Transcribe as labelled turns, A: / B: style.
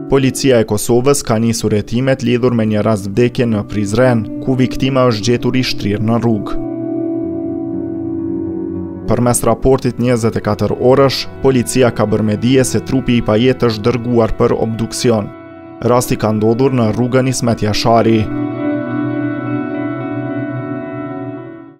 A: Policia e Kosovës ka nisur hetimet lidhur me një rast vdekje në Prizren, ku viktima është gjetur I shtrirë në rrugë. Përmes raportit 24 orësh, policia ka bërë me dije se trupi I pajet është dërguar për obduksion. Rasti ka ndodhur në rrugën Ismet Jashari.